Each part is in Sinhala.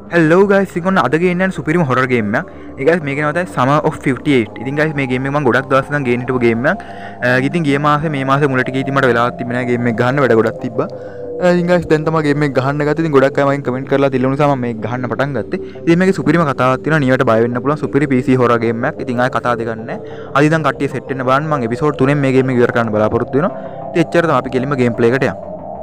Hello guys, ඉතින් ඔන්න අද ගේන්න යන සුපිරිම හොරර් ගේම් එකක්. ඒ guys මේකේ නම තමයි Summer of 58. ඉතින් guys මේ ගේම් එක මම ගොඩක් දවස් ඉඳන් ගේන්න හිටපු ගේම් එකක්. ඉතින් ගිය මාසේ මේ මාසේ මුලට ගිහින් මට වෙලාවක් තිබුණේ නැහැ ගේම් එක ගහන්න වැඩ ගොඩක් තිබ්බා. ඉතින් guys දැන් තමයි ගේම් එක ගහන්න ගත්තේ. ඉතින් ගොඩක් අය මගෙන් කමෙන්ට් කරලා තියලා නිසා මම මේක ගහන්න පටන් ගත්තේ. ඉතින් මේකේ සුපිරිම කතාවක් තියෙනවා. නියට බය වෙන්න පුළුවන් සුපිරි PC හොරර් ගේම් එකක්. ඉතින් ආයෙ කතා දෙකක් නැහැ. අද ඉඳන් කට්ටිය සෙට් වෙන්න බලන්න මම එපිසෝඩ් 3 මේ ගේම් එක ඉවර කරන්න බලාපොරොත්තු වෙනවා. ඉතින් එච්චර තමයි අපි කෙලින්ම ගේම් ප්ලේ එකට යමු.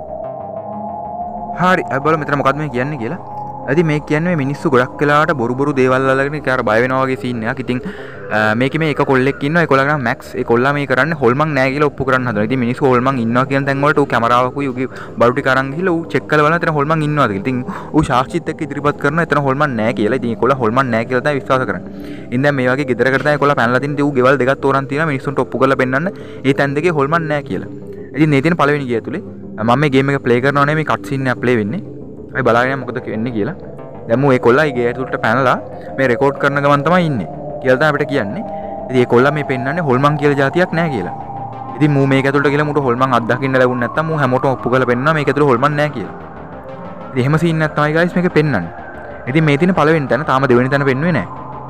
හරි අපි බලමු මෙතන මොකක්ද මේ කියන්නේ කියලා. ඇති මේ කියන්නේ මිනිස්සු ගොඩක් වෙලාවට බොරු දේවල් අල්ලගෙන ඒක අර බය වෙනවා වගේ සීන් එකක්. ඉතින් මේකේ මේ එක කොල්ලෙක් ඉන්නවා. ඒ කොල්ලා නම මැක්ස්. ඒ කොල්ලා මේ කරන්නේ හොල්මන් නෑ කියලා ඔප්පු කරන්න හදනවා. ඉතින් මිනිස්සු හොල්මන් ඉන්නවා කියන තැන් වලට ඌ කැමරාවකුයි ඌගේ බඩු ටික අරන් ගිහලා ඌ චෙක් කරලා බලනවා එතන හොල්මන් ඉන්නවාද කියලා. ඉතින් ඌ සාක්ෂිත් එක්ක ඉදිරිපත් කරනවා එතන හොල්මන් නෑ කියලා. ඉතින් ඒ කොල්ලා හොල්මන් නෑ කියලා තමයි විශ්වාස කරන්නේ. ඉතින් දැන් මේ වගේ ගෙදරකට තමයි කොල්ලා පැනලා තින්නේ. ඌ ගෙවල් දෙකක් තෝරන් තියෙනවා මිනිස්සුන්ට ඔප්පු කරලා පෙන්නන්න. ඒ තැන් දෙකේ හොල්මන් නෑ කියලා. ඉතින් මේ තියෙන පළවෙනි ගිය ඇතුලේ මම මේ ගේම් එක ප්ලේ කරනවා නේ මේ කට් සීන් එක ප්ලේ වෙන්නේ. අපි බලාගෙන මොකද වෙන්නේ කියලා. දැන් මම ඒ කොල්ලා ගේ ඇතුළට පැනලා මේ රෙකෝඩ් කරන ගමන් තමයි ඉන්නේ කියලා තමයි අපිට කියන්නේ. ඉතින් ඒ කොල්ලා මේ පෙන්නන්නේ හොල්මන් කියලා જાතියක් නැහැ කියලා. ඉතින් මූ මේක ඇතුළට ගිහලා මූට හොල්මන් අත්දකින්න ලැබුණ නැත්තම් මූ හැමෝටම ඔප්පු කරලා පෙන්නනවා මේක ඇතුළේ හොල්මන් නැහැ කියලා. ඉතින් එහෙම සීන් එකක් තමයි ගයිස් මේක පෙන්නන්නේ. ඉතින් මේ තියෙන පළවෙනි තැන තාම දෙවෙනි තැන පෙන්නුවේ නැහැ.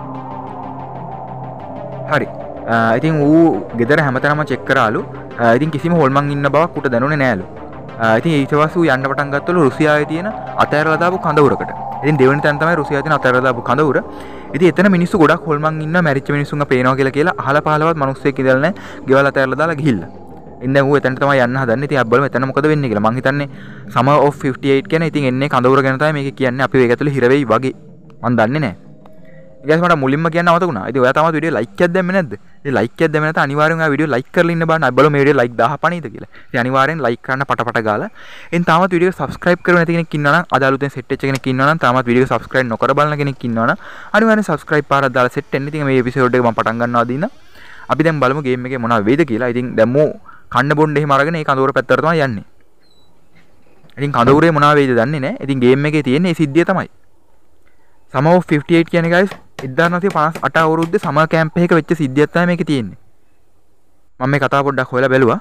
හරි. ඉතින් ඌ ගෙදර හැමතැනම චෙක් කරාලු. ඉතින් කිසිම හොල්මන් ඉන්න බවක් උට දැනුනේ නෑලු. ඉතින් ඊට පස්සේ ඌ යන්න පටන් ගත්තලු රුසියාවේ තියෙන අතෑරලා දාපු කඳවුරකට. ඉතින් දෙවෙනි තැන තමයි රුසියාවේ තියෙන අතෑරලා දාපු කඳවුර. ඉතින් එතන මිනිස්සු ගොඩක් හොල්මන් ඉන්නවා මැරිච්ච මිනිස්සුන්ව පේනවා කියලා අහලා පහලවත් මිනිස්සෙක් ඉඳලා නැහැ. ගෙවල් අතෑරලා දාලා ගිහිල්ලා. ඉතින් දැන් ඌ එතනට තමයි යන්න හදන්නේ. ඉතින් අපි බලමු එතන මොකද වෙන්නේ කියලා. මං හිතන්නේ Summer of 58 කියන්නේ ඉතින් එන්නේ කඳවුර ගැන තමයි මේක කියන්නේ. අපි ඒක ඇතුලේ හිර වෙයි වගේ. මං දන්නේ නැහැ. guys මට මුලින්ම කියන්න අමතකුණා. ඉතින් ඔයා තාම වීඩියෝ ලයික් එකක් දැම්මේ නැද්ද? ඉතින් ලයික් එකක් දැම්මේ නැත්නම් අනිවාර්යෙන් ඔයා වීඩියෝ ලයික් කරලා ඉන්න බලන්න. අපි බලමු මේ වීඩියෝ ලයික් 1000 පණීද කියලා. ඉතින් අනිවාර්යෙන් ලයික් කරන්න පට ගාලා. එන් තාමත් වීඩියෝ සබ්ස්ක්‍රයිබ් කරලා නැති කෙනෙක් ඉන්නවා නම් අද අලුතෙන් සෙට් වෙච්ච කෙනෙක් ඉන්නවා නම් තාමත් වීඩියෝ සබ්ස්ක්‍රයිබ් නොකර බලන කෙනෙක් ඉන්නවා නම් අනිවාර්යෙන් සබ්ස්ක්‍රයිබ් පාරක් දාලා සෙට් වෙන්න. ඉතින් මේ එපිසෝඩ් එක මම පටන් ගන්නවා අදින්න. අපි දැන් බලමු ගේම් එකේ මොනවද වෙයිද කියලා. ඉතින් දැන් මෝ කන්න බොන්න එහෙම අරගෙන ඒ කඳවුර පැත්තට තමයි යන්නේ. ඉතින් කඳවුරේ මොනවද වෙයිද දන්නේ නැහැ. ඉතින් ගේම් එකේ තියෙන මේ සිද්ධිය තමයි. Summer of 58 කියන්නේ guys 1958 අවුරුද්දේ සමර් කැම්ප් එකක වෙච්ච සිද්ධියක් තමයි මේකේ තියෙන්නේ. මම මේ කතාව පොඩ්ඩක් හොයලා බැලුවා.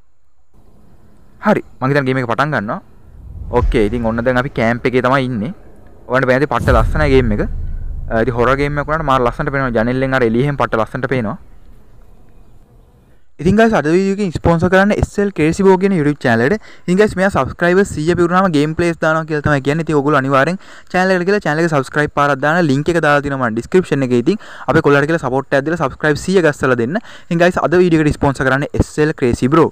හරි. මම හිතන්නේ ගේම් එක පටන් ගන්නවා. ඕකේ. ඉතින් ඔන්න දැන් අපි කැම්ප් එකේ තමයි ඉන්නේ. ඔයාලට බෑනේ පට්ට ලස්සනයි ගේම් එක. ඉතින් හොරර් ගේම් එකක් වුණාට මාර ලස්සනට පේනවා. ජනෙල්ලෙන් අර එළියෙන් පට්ට ලස්සනට පේනවා. ඉතින් guys අද වීඩියෝ එකකින් ස්පොන්සර් කරන්නේ SL Crazy Bro කියන YouTube channel එකට. ඉතින් guys මෙයා subscribers 100 පිරුණාම game plays දානවා කියලා තමයි කියන්නේ. ඉතින් ඔයගොල්ලෝ අනිවාර්යෙන් channel එකට ගිහලා channel එක subscribe පාරක් දාන්න link එක දාලා තියෙනවා මම description එකේ. ඉතින් අපේ කොල්ලන්ට කියලා support එකක් දීලා subscribe 100 ගස්සලා දෙන්න. ඉතින් guys අද වීඩියෝ එකට ස්පොන්සර් කරන්නේ SL Crazy Bro.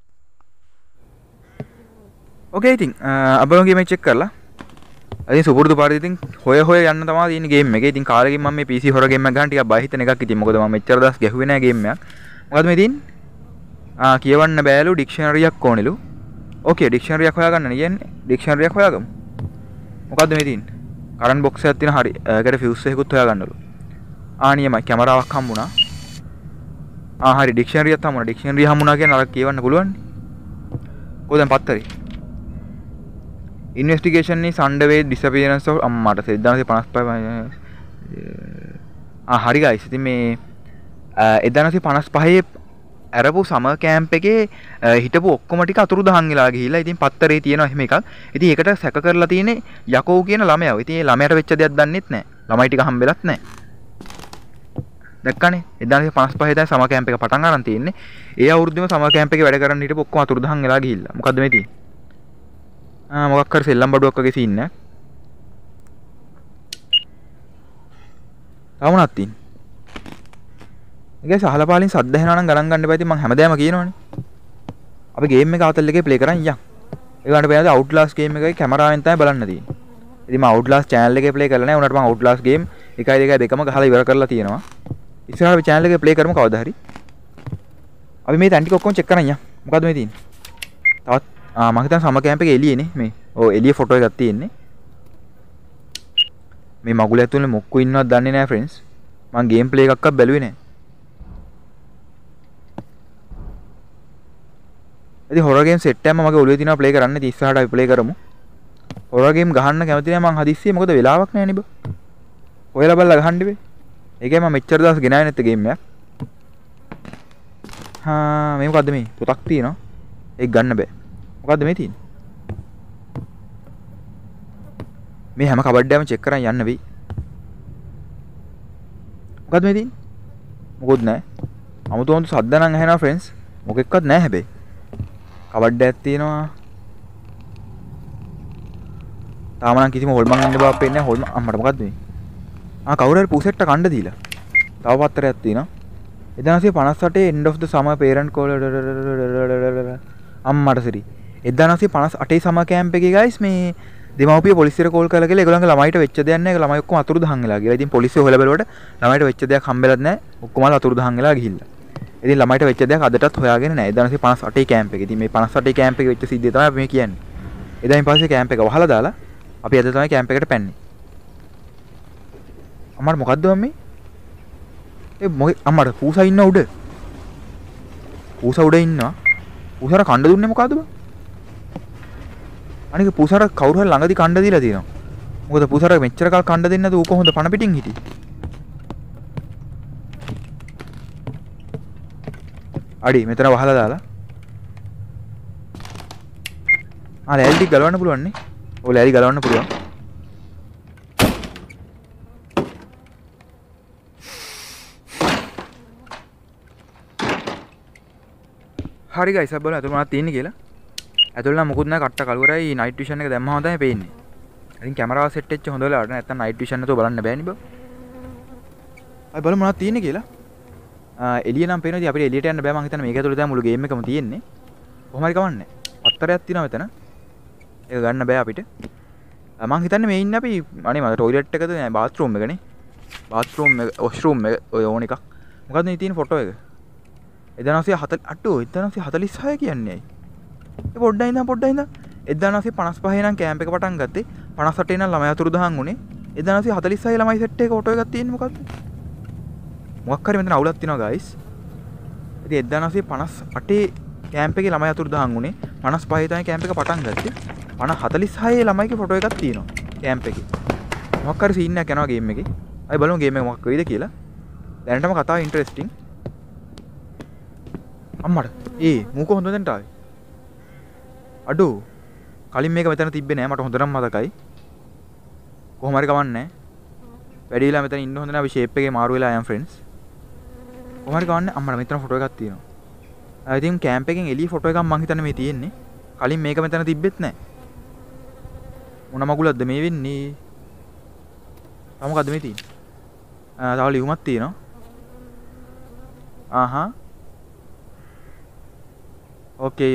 Okay ඉතින් අපේ game එක check කරලා ඉතින් සුපුරුදු පාරේ ඉතින් හොය යන්න තමයි තියෙන්නේ game එකේ. ඉතින් කාලෙකින් මම මේ PC horror game එකක් ගන්න ටිකක් බය හිතෙන එකක්. ඉතින් මොකද මම මෙච්චර දවස් ගැහුවේ නැහැ game එකක්. මොකද මේ තියෙන්නේ කියවන්න බෑලු ඩික්ෂනරි එකක් ඕනෙලු. ඕකේ ඩික්ෂනරි එකක් හොයාගන්න නේ. ඩික්ෂනරි එකක් හොයාගමු. මොකද්ද මේ තියෙන්නේ? කරන්ට් බොක්ස් එකක් තියෙන හරි. ඒකට ෆියුස් එකකුත් හොයාගන්නලු. නියමයි කැමරාවක් හම්බුණා. හරි ඩික්ෂනරි එකක් හම්බුණා. ඩික්ෂනරි හම්බුණා කියන්නේ අර කියවන්න පුළුවන් නේ. කොහෙද දැන් පත්තරේ? Investigation is underway disappearance of අම්මාට 1955 හරි guys. ඉතින් මේ 1955 ඇරපු සමර් කැම්ප් එකේ හිටපු ඔක්කොම ටික අතුරුදහන් වෙලා ගිහිල්ලා ඉතින් පත්තරේ තියෙනවා එහෙම එකක්. ඉතින් ඒකට සැක කරලා තියෙන්නේ යකෝ කියන ළමයාව. ඉතින් ඒ ළමයාට වෙච්ච දෙයක් දන්නෙත් නැහැ. ළමයි ටික හම්බෙලත් නැහැ. දැක්කනේ 1955 දැන් සමර් කැම්ප් එක පටන් ගන්න තියෙන්නේ. ඒ අවුරුද්දේම සමර් කැම්ප් එකේ වැඩ කරන්න හිටපු ඔක්කොම අතුරුදහන් වෙලා ගිහිල්ලා. මොකද්ද මේ තියෙන්නේ? මොකක් කර සෙල්ලම් බඩුවක් වගේ සීන් එකක්. තව මොනවද තියෙන්නේ? guys අහලා පාලින් සද්ද ඇහෙනවා නම් ගණන් ගන්න එපා. ඉතින් මම හැමදාම කියනවනේ. අපි ගේම් එක ආතල් එකේ ප්ලේ කරන් යන්. ඒකට පේනද Outlast ගේම් එකේ කැමරාවෙන් තමයි බලන්න තියෙන්නේ. ඉතින් මම Outlast channel එකේ ප්ලේ කරලා නැහැ. උනාට මම Outlast ගේම් 1 2 2ම ගහලා ඉවර කරලා තියෙනවා. ඉස්සරහට අපි channel එකේ ප්ලේ කරමු කවදා හරි. අපි මේ තැන් ටික ඔක්කොම චෙක් කරන් යන්. මොකද්ද මේ තියෙන්නේ? තවත් මම හිතන්නේ සම කැම්ප් එකේ එළියේනේ මේ. ඔව් එළිය ෆොටෝ එකක් තියෙන්නේ. මේ මගුල ඇතුලේ මොක්කු ඉන්නවද දන්නේ නැහැ friends. මම ගේම් ප්ලේ එකක්වත් බැලුවේ නැහැ. ඉතින් හොරර් ගේම් සෙට් එකම මගේ ඔළුවේ තියෙනවා ප්ලේ කරන්න. ඉතින් ඉස්සරහට අපි ප්ලේ කරමු. හොරර් ගේම් ගහන්න කැමති නැහැ මං හදිස්සියේ. මොකද වෙලාවක් නැහැ නේ බ. ඔයලා බලලා ගහන්න බෑ. ඒකයි මම මෙච්චර දවස් ගෙනාවේ නැත්තේ ගේම් එකක්. මේ මොකද්ද මේ? පොතක් තියෙනවා. ඒක ගන්න බෑ. මොකද්ද මේ තියෙන්නේ? මේ හැම කබඩ්ඩයක්ම චෙක් කරන් යන්න වෙයි. මොකද්ද මේ තියෙන්නේ? මොකොත් නැහැ. අමුතු සද්ද නම් ඇහෙනවා ෆ්‍රෙන්ඩ්ස්. මොකෙක්වත් නැහැ හැබැයි. කබඩ්ඩයක් තියෙනවා. තාම නම් කිසිම හොල්මන් ඉන්න බවක් පේන්නේ නැහැ. හොල්මන් අම්මට මොකද්ද මේ? කවුරු හරි පූසෙට්ට කණ්ඩ දීලා. තව පත්තරයක් තියෙනවා. 1958 end of the summer parent call අම්මට සරි. 1958 සමර් කැම්ප් එකේ guys මේ දෙමව්පිය පොලිසියට කෝල් කරලා කියලා ඒගොල්ලන්ගේ ළමයිට වෙච්ච දෙයක් නැහැ. ළමයි ඔක්කොම අතුරුදහන් වෙලා ගියා. ඉතින් පොලිසිය හොයලා බලුවට ළමයිට වෙච්ච දෙයක් හම්බෙලත් නැහැ. ඔක්කොම අතුරුදහන් වෙලා ගිහිල්ලා. ඉතින් ළමයිට වෙච්ච දෙයක් අදටත් හොයාගෙන නැහැ. 1958 කැම්ප් එකේ. ඉතින් මේ 58 කැම්ප් එකේ වෙච්ච සිද්ධිය තමයි අපි මේ කියන්නේ. එදායින් පස්සේ කැම්ප් එක වහලා දාලා අපි අද තමයි කැම්ප් එකට පැන්නේ. අම්මට මොකද්ද මම්මී? අම්මට පූසා ඉන්න උඩ. පූසා උඩ ඉන්නවා. පූසාර කණ්ඩ දුන්නේ මොකද්ද බං? අනික පූසාර කවුරු හරි ළඟදී කණ්ඩ දීලා තියෙනවා. මොකද පූසාර මෙච්චර කල් කණ්ඩ දෙන්නේ නැද ඌ කොහොමද පණ පිටින් හිටියේ? අඩි මෙතන වහලා දාලා. ලෑලි ටික ගලවන්න පුළුවන් නේ. ඔය ලෑලි ගලවන්න පුළුවන්. හරි ගයිස් අපි බලමු අතන මොනවද තියෙන්නේ කියලා. ඇතුළේ නම් මොකුත් නැහැ කට්ට කලුවරයි නයිට් විෂන් එක දැම්මම තමයි පේන්නේ. ඉතින් කැමරාව සෙට් වෙච්ච හොඳ වෙලාවට නැත්තම් නයිට් විෂන් නැතුව බලන්න බෑනේ බං. අපි බලමු මොනවද තියෙන්නේ කියලා. එළිය නම් පේනවා ඉතින් අපිට එළියට යන්න බෑ මං හිතන්නේ මේක ඇතුළේ තමයි මුළු ගේම් එකම තියෙන්නේ. කොහොම හරි කවන්නේ. පත්තරයක් තියෙනවා මෙතන. ඒක ගන්න බෑ අපිට. මං හිතන්නේ මේ ඉන්නේ අපි අනේ මම ටොයිලට් එකද නෑ බාත්රූම් එකනේ. බාත්රූම් එක වොෂ්රූම් එක ඔය ඕන එකක්. මොකද්ද මේ තියෙන ෆොටෝ එක? 1946 කියන්නේ ඇයි? ඒ පොඩ්ඩයි ඉඳන් 1955 නම් කැම්ප් එක පටන් ගත්තේ 58 නම් ළමයි අතුරුදහන් වුණේ 1946 ළමයි සෙට් එක ෆොටෝ එකක් තියෙන්නේ මොකද්ද? මොකක් හරි මෙතන අවුලක් තියෙනවා guys. ඉතින් 1958 කැම්ප් එකේ ළමයි අතුරුදහන් වුණේ 55 තමයි කැම්ප් එක පටන් ගත්තේ 46 ළමයිගේ ෆොටෝ එකක් තියෙනවා කැම්ප් එකේ. මොකක් හරි සීන් එකක් යනවා ගේම් එකේ. අපි බලමු ගේම් එක මොකක් වෙයිද කියලා. දැනටම කතාව ඉන්ටරෙස්ටිං. අම්මට මූක හොඳ දැන්ට ආවේ. අඩෝ කලින් මේක මෙතන තිබ්බේ නෑ මට හොඳටම මතකයි. කොහොම හරි කවන්නේ නෑ. වැඩි වෙලා මෙතන ඉන්න හොඳ නෑ අපි ෂේප් එකේ මාරු වෙලා යම් ෆ්‍රෙන්ඩ්ස්. කොහොම හරි කවන්නේ අම්මට මෙතන ෆොටෝ එකක් තියෙනවා. I think කැම්ප් එකෙන් එළිය ෆොටෝ එකක් මං හිතන්නේ මේ තියෙන්නේ. කලින් මේක මෙතන තිබ්බෙත් නෑ. මොන මගුලක්ද මේ වෙන්නේ? තව මොකද්ද මේ තියෙන්නේ? තව ලියුමක් තියෙනවා. ආහා ඕකේ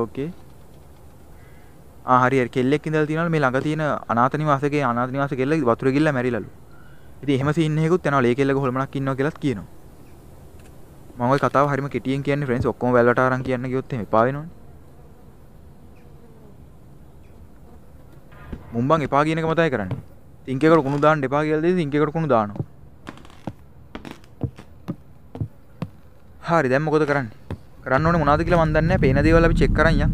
හරි කෙල්ලෙක් ඉඳලා තියෙනවලු මේ ළඟ තියෙන අනාථ නිවාසකේ කෙල්ල වතුර ගිල්ල මැරිලාලු. ඉතින් එහෙම සීන් එකකුත් යනවා ලේ කෙල්ලක හොල්මනක් ඉන්නවා කියලාත් කියනවා. මම ওই කතාව හරිම කෙටියෙන් කියන්නේ ෆ්‍රෙන්ඩ්ස් ඔක්කොම වැල්වට අරන් කියන්න ගියොත් එහෙම එපා වෙනවනේ. මුම්බන් එපා කියන එක මතයි කරන්නේ. තින්ක් එකට කුණු දාන්න එපා කියලා දෙයි තින්ක් එකට කුණු දානවා. හරි දැන් මොකද කරන්නේ? කරන්න ඕනේ මොනවද කියලා මන් දන්නේ නැහැ. පේන දේවල් අපි චෙක් කරන් යන්න.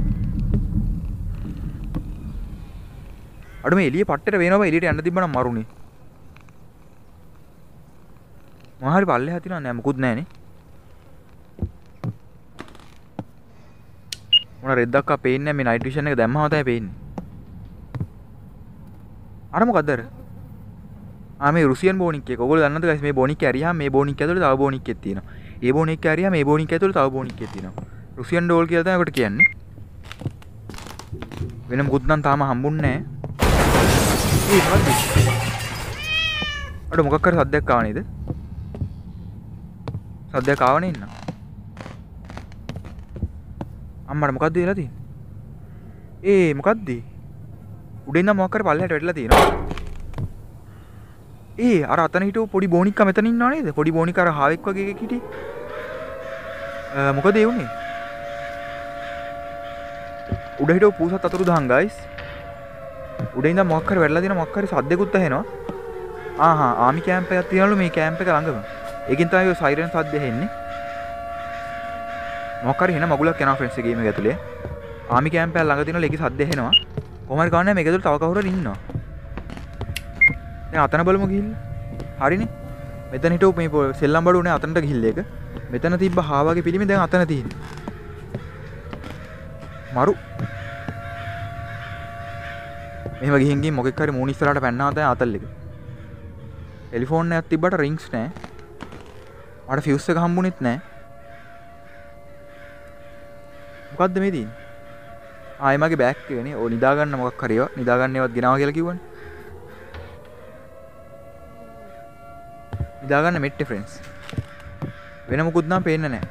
අඩු මේ එළිය පට්ටේට වෙනවා එළියට යන්න තිබ්බනම් මරුනේ. මොනවා හරි පල්ලෙහා තියනවා නෑ මොකුත් නෑනේ. මොන රෙද්දක් ආ පේන්නේ මේ නයිට් විෂන් එක දැම්මම තමයි පේන්නේ. අර මොකද්ද අර? මේ රුසියන් බෝනික් එක. ඔයගොල්ලෝ දන්නවද guys මේ බෝනික් එක ඇරියාම මේ බෝනික් ඇතුලේ තව බෝනික් එකක් තියෙනවා. ඒ බෝනික් එක ඇරියාම මේ බෝනික් ඇතුලේ තව බෝනික් එකක් තියෙනවා. රුසියන් ඩෝල් කියලා තමයි ඔකට කියන්නේ. වෙන මොකුත් නම් තාම හම්බුන්නේ නැහැ. මොකද්ද? අර මොකක් කර සද්දයක් ආව නේද? සද්දයක් ආවනේ ඉන්න. අම්මට මොකද්ද වෙලා තියෙන්නේ? මොකද්ද? උඩින් නම් මොකක් කර පල්ලෙහාට වැටලා තියෙනවා. අර අතන හිටපු පොඩි බෝනික්කා මෙතන ඉන්නව නේද? පොඩි බෝනික්කා අර හාවෙක් වගේ එකෙක් හිටියේ. මොකද ඒ උනේ? උඩ හිටපු පූසත් අතුරුදහන් guys. උඩ ඉඳන් මොකක් හරි වැටලා තියෙන මොකක් හරි සද්දෙකුත් ඇහෙනවා. ආමි කැම්ප් එකක් තියෙනවලු මේ කැම්ප් එක ළඟම. ඒකෙන් තමයි ඔය සයිරන් සද්ද ඇහෙන්නේ. මොකක් හරි එන මගුලක් යනවා ෆ්‍රෙන්ඩ්ස් ගේම් එක ඇතුලේ. ආමි කැම්ප් එක ළඟ තියෙනවලු ඒකේ සද්ද ඇහෙනවා. කොහොම හරි කවන්නේ මේක ඇතුලේ තව කවුරු හරි ඉන්නවා. දැන් අතන බලමු ගිහිල්ලා. හරිනේ. මෙතන හිටපු මේ සෙල්ලම් බඩු උනේ අතනට ගිහිල්ලා ඒක. මෙතන තිබ්බ හාවාගේ පිළිමේ දැන් අතන තියෙන්නේ. මරු. මෙහෙම ගිහින් ගිහින් මොකෙක් හරි මූණ ඉස්සරහට පැන්නා දැන් අතල් එක. ටෙලිෆෝන් එකක් තිබ්බට රින්ග්ස් නැහැ. මට ෆියුස් එක හම්බුනේත් නැහැ. මොකද්ද මේ තියෙන්නේ? ආයෙ මගේ බෑග් එකනේ. ඕ නිදා ගන්න මොකක් හරි ඒවා. නිදා ගන්න ඒවත් ගෙනාවා කියලා කිව්වනේ. නිදා ගන්න මෙට්ටේ ෆ්‍රෙන්ඩ්ස්. වෙන මොකුත් නම් පේන්නේ නැහැ.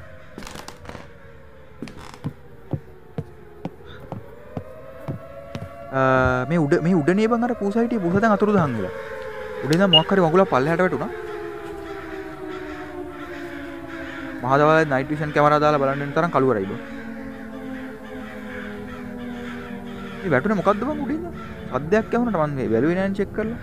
මේ උඩනේ බං අර පූසා හිටියේ පූසා දැන් අතුරු දහන් වෙලා. උඩින් දැන් මොකක් හරි මගුලක් පල්ලෙහාට වැටුණා. මහදවල්ේ නයිට් විෂන් කැමරා දාලා බලන්න වෙන තරම් කළුවරයි බං. මේ වැටුනේ මොකද්ද බං උඩින්? සද්දයක් ඇහුණාට මම මේ බැලුවේ නෑනේ චෙක් කරලා.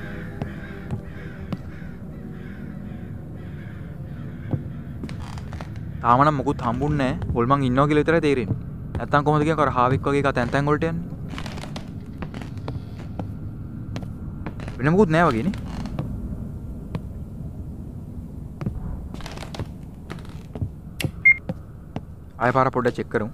තාම නම් මොකුත් හම්බුන්නේ නැහැ. හොල්මන් ඉන්නවා කියලා විතරයි තේරෙන්නේ. නැත්තම් කොහොමද කියන්නේ අර හාවික් වගේ එක තැන් තැන් වලට යන්නේ. වෙන මොකුත් නැහැ වගේනේ. ආයෙ පාර පොඩ්ඩක් චෙක් කරමු.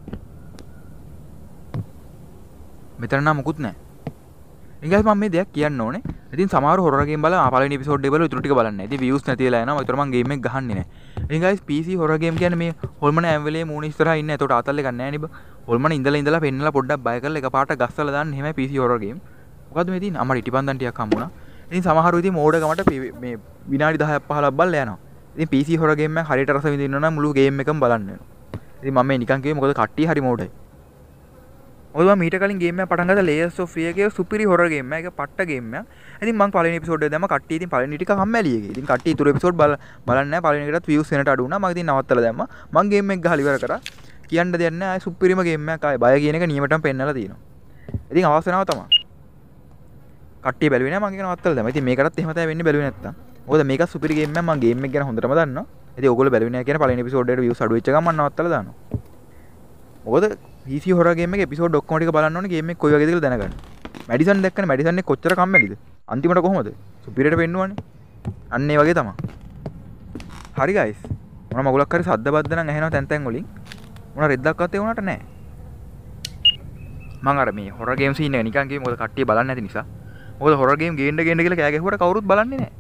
මෙතන නම් මොකුත් නැහැ. ඉතින් මම මේ දෙයක් කියන්න ඕනේ. ඉතින් සමහර හොරර් ගේම් බලලා පළවෙනි එපිසෝඩ් එක බලලා ඊටු ටික බලන්නේ නැහැ. ඉතින් views නැති වෙලා යනවා. ඒතර මම ගේම් එක ගහන්නේ නැහැ. ඉතින් guys PC හොරර් ගේම් කියන්නේ මේ හොල්මන හැම වෙලේම මූණ ඉස්සරහා ඉන්නේ. ඒතකොට ආතල් එකක් නැහැ නේ බ. හොල්මන ඉඳලා පෙන්නලා පොඩ්ඩක් බය කරලා එකපාරට ගස්සලා දාන්න එහෙමයි PC හොරර් ගේම්. මොකද්ද මේ තියෙන්නේ? අම්මට ඉටිපන්දන් ටිකක් හම්බුණා. ඉතින් සමහරව ඉතින් මෝඩ ගමට මේ විනාඩි 10ක් 15ක් බලලා යනවා. ඉතින් PC හොරර් ගේම් එක හරියට රස විඳින්න නම් මුළු ගේම් එකම බලන්න වෙනවා. ඉතින් මම මේ නිකන් කිව්වේ මොකද කට්ටිය හරි මෝඩයි. මොකද මම මීට කලින් ගේම් එක පටන් ගත්තා Layers of Fear එකේ සුපිරි හොරර් ගේම් එක. ඒක පට්ට ගේම් එකක්. ඉතින් මම පළවෙනි එපිසෝඩ් එක දැම්මා. කට්ටිය ඉතින් පළවෙනි ටික කම්මැලි එකේ. ඉතින් කට්ටිය ඊටු එපිසෝඩ් බලන්නේ නැහැ. පළවෙනි එකටත් views වෙනට අඩු වුණා. මම ඉතින් නවත්තලා දැම්මා. මම ගේම් එක ගහලා ඉවර කරා. කියන්න දෙයක් නැහැ. ආයේ සුපිරිම ගේම් එකක්. ආයේ බය කියන එක නියමටම පෙන්නලා තියෙනවා. ඉතින් අවශ්‍යතාව තමයි. කට්ටිය බැලුවේ නැහැ. මම ඒක නවත්තලා දැම්මා. ඉතින් මේකටත් එහෙම තමයි වෙන්නේ බැලුවේ නැත්තම්. මොකද මේක සුපිරි ගේම් එකක්. මම ගේම් එක ගැන හොඳටම දන්නවා. ඉතින් ඕගොල්ලෝ බැලුවේ නැහැ කියන පළවෙනි එපිසෝඩ් එකට views අඩු වෙච්ච ගමන් මම නවත්තලා දානවා. මොකද PC හොරර් ගේම් එකේ එපිසෝඩ් ඔක්කොම ටික බලන්න ඕනේ ගේම් එක කොයි වගේද කියලා දැනගන්න. මැඩිසන් දැක්කනේ මැඩිසන් එක කොච්චර කම්මැලිද? අන්තිමට කොහොමද? සුපිරියට පෙන්නුවානේ. අන්න ඒ වගේ තමයි. හරි guys. මොන මගුලක් හරි සද්ද බද්ද නම් ඇහෙනවා තැන් තැන් වලින්. මොන රෙද්දක්වත් ඒ වුණාට නැහැ. මම අර මේ හොරර් ගේම් සීන් එක නිකන් කිව්වේ මොකද කට්ටිය බලන්නේ නැති නිසා. මොකද හොරර් ගේම් ගේන්න කියලා කෑ ගැහුවට කවුරුත් බලන්නේ නැහැ.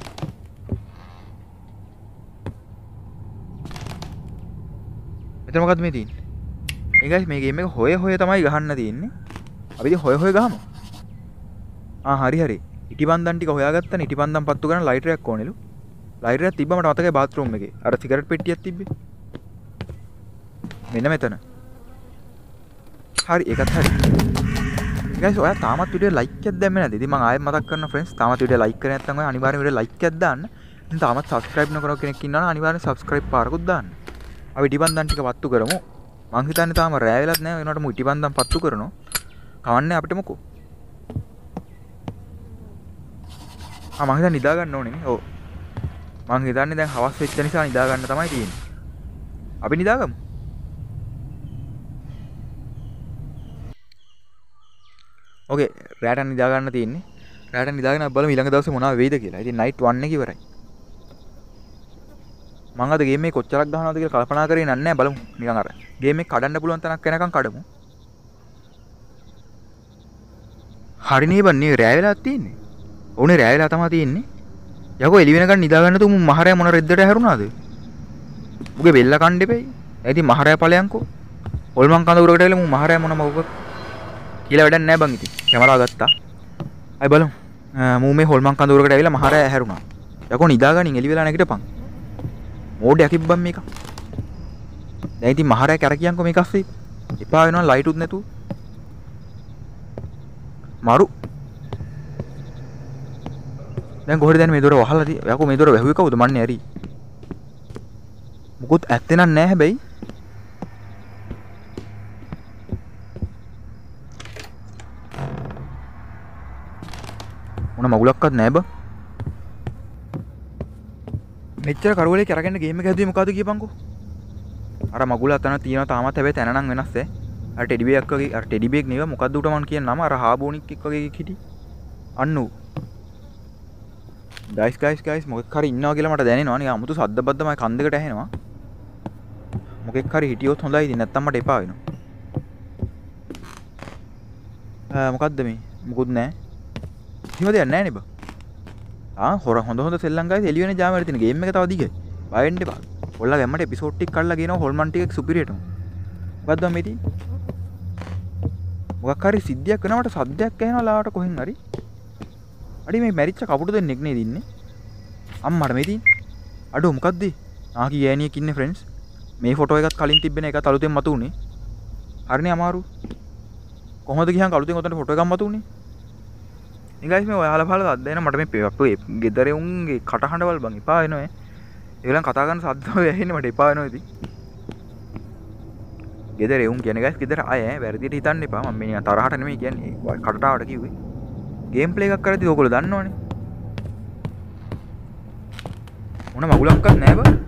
මෙතන මොකද්ද මේ තියෙන්නේ? මේ guys මේ ගේම් එක හොය තමයි ගහන්න තියෙන්නේ. අපි ඉතින් හොය ගහමු. හරි. ඉටිපන්දන් ටික හොයාගත්තනේ. ඉටිපන්දන් පත්තු කරන ලයිටරයක් ඕනෙලු. ලයිටරයක් තිබ්බ මට මතකයි බාත්රූම් එකේ. අර සිගරට් පෙට්ටියක් තිබ්බේ. මෙන්න මෙතන. හරි ඒකත් හරි. guys ඔයා තාමත් වීඩියෝ ලයික් එකක් දැම්මේ නැද්ද? ඉතින් මම ආයෙත් මතක් කරනවා friends තාමත් වීඩියෝ ලයික් කරේ නැත්නම් ඔයා අනිවාර්යෙන් වීඩියෝ ලයික් එකක් දාන්න. ඉතින් තාමත් subscribe නොකරන කෙනෙක් ඉන්නවා නම් අනිවාර්යෙන් subscribe පාරකුත් දාන්න. අපි ඉටිපන්දන් ටික පත්තු කරමු. මං හිතන්නේ තාම රෑ වෙලත් නැහැ. වෙනකොට මු ඉටිපන්දන් පත්තු කරනවා. කවන්නේ අපිට මොකෝ? මං හිතන්නේ නිදා ගන්න ඕනේ නේ. ඔව්. මං හිතන්නේ දැන් හවස් වෙච්ච නිසා නිදා ගන්න තමයි තියෙන්නේ. අපි නිදාගමු. ඕකේ රෑට නිදා ගන්න තියෙන්නේ. රෑට නිදාගෙන බලමු ඊළඟ දවසේ මොනවා වෙයිද කියලා. ඉතින් night 1 එක ඉවරයි. මං අද ගේම් එක කොච්චරක් ගහනවද කියලා කල්පනා කරේ නෑ බලමු. නිකන් අර ගේම් එක කඩන්න පුළුවන් තැනක් වෙනකන් කඩමු. හරිනේ බන්නේ රෑ වෙලා තියෙන්නේ. ඕනේ රෑ වෙලා තමයි තියෙන්නේ. යකෝ එළි වෙනකන් නිදා ගන්න තුමු මහරයා මොන රෙද්දට හැරුණාද? උගේ බෙල්ල කන්න දෙපෙයි. ඇයිති මහරයා ඵලයන්කෝ. හොල්මන් කඳවුරකට ඇවිල්ලා මු මහරයා මොන මොකක් කියලා වැඩක් නෑ බං ඉතින්. කැමරාව ගත්තා. අය බලමු. මු මේ හොල්මන් කඳවුරකට ඇවිල්ලා මහරයා හැරුණා. යකෝ නිදා ගනින් එළි වෙලා නැගිටපන්. මෝඩයක් ඉබ්බන් මේක. දැන් ඉතින් මහරයා කැරකියන්කෝ මේක අස්සේ. එපා වෙනවා ලයිට් උත් නැතුව. මාරු. දැන් කොහෙද දැන් මේ දොර වහලා තියෙන්නේ? යකෝ මේ දොර වැහුවේ කවුද? මන්නේ ඇරි. මොකුත් ඇත්තේ නැහැ හැබැයි. මොන මගුලක්වත් නැහැ බං. මෙච්චර කරවලේ කරගෙන ගේම් එක හැදුවේ මොකද්ද කියපන්කෝ. අර මගුල අතන තියෙනවා තාමත් හැබැයි තැන නම් වෙනස් ඈ. අර ටෙඩි බියක් වගේ අර ටෙඩි බියක් නෙවෙයි මොකද්ද උට මන් කියන නම අර හාබෝනික් එක් වගේ එකක් හිටි. අන්නු. guys මොකෙක් හරි ඉන්නවා කියලා මට දැනෙනවා නිකන් 아무තු සද්ද බද්ද මගේ කන් දෙකට ඇහෙනවා. මොකෙක් හරි හිටියොත් හොඳයි ඉතින් නැත්තම් මට එපා වෙනවා. මොකද්ද මේ මුකුත් නැහැ. කිසිම දෙයක් නැහැ නේ බා. හොර හොඳ සෙල්ලම් ගායිස් එළිය වෙන ජාම වල තියෙන ගේම් එක තව දිගයි. බය වෙන්න එපා. ඔයාලා ගැම්මට එපිසෝඩ් ටික කඩලා ගේනවා හොල්මන් ටික සුපිරියටම. මොකද්ද මේ තියෙන්නේ? මොකක් හරි සිද්ධියක් වෙනවට සද්දයක් ඇහෙනවා ලාවට කොහෙන් හරි. අඩි මේ මැරිච්ච කපුටු දෙන්නෙක් නේද ඉන්නේ? අම්මට මේ තියෙන්නේ. අඩෝ මොකද්ද? නාකි ගෑණියෙක් ඉන්නේ ෆ්‍රෙන්ඩ්ස්. මේ ෆොටෝ එකත් කලින් තිබෙන එකත් අලුතෙන් මතු උනේ. හරිනේ අමාරු. කොහොමද ගියන් අලුතෙන් ඔතන ෆොටෝ එකක් මතු උනේ? මේ ගයිස් මේ ඔයාලා පහල සද්ද එන මට මේ අපේ ගෙදර උන්ගේ කටහඬවල් බං එපා වෙනවා. ඒගොල්ලන් කතා කරන සද්ද ඔය ඇහෙන්නේ මට එපා වෙනවා ඉතින්. ගෙදර උන් කියන්නේ ගයිස් ගෙදර අය වැරදියට හිතන්න එපා. මම මේ තරහට නෙමෙයි කියන්නේ. කටටාවට කිව්වේ. ගේම් ප්ලේ එකක් කරද්දි ඔයගොල්ලෝ දන්නවනේ. මොන මගුලක්වත් නැහැ බං.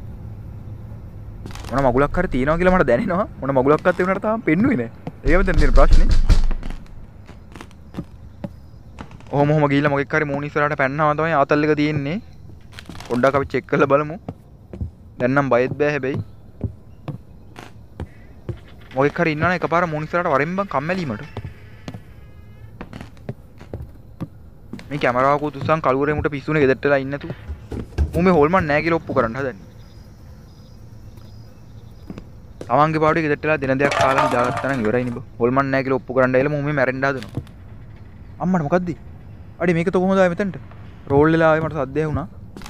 මොන මගුලක් හරි තියනවා කියලා මට දැනෙනවා. මොන මගුලක්වත් ඒ උනට තාම පෙන්නුවේ නැහැ. ඒකම දැන් තියෙන ප්‍රශ්නේ. ඔහොම ගිහිල්ලා මොකෙක් හරි මූණ ඉස්සරහට පැන්නාම තමයි ආතල් එක තියෙන්නේ. පොඩ්ඩක් අපි චෙක් කරලා බලමු. දැන් නම් බයෙත් බෑ හැබැයි. මොකෙක් හරි ඉන්නවනේ එකපාර මූණ ඉස්සරහට වරෙන් බං කම්මැලිමට. මේ කැමරාවකුත් උස්සන් කළුවරේ මුට පිස්සුනේ ගෙදරට වෙලා ඉන්න තු. මම මේ හොල්මන් නැහැ කියලා ඔප්පු කරන්න හදන්නේ. තමන්ගේ පාඩුවේ ගෙදරට වෙලා දින දෙකක් කාලා නිදාගත්තා නම් ඉවරයි නේ බං. හොල්මන් නැහැ කියලා ඔප්පු කරන්න ඇවිල්ලා මම මේ මැරෙන්න හදනවා. අම්මට මොකද්ද? අඩි මේක කොහොමද ආවේ මෙතනට? රෝල් වෙලා ආවේ මට සද්ද ඇහුණා.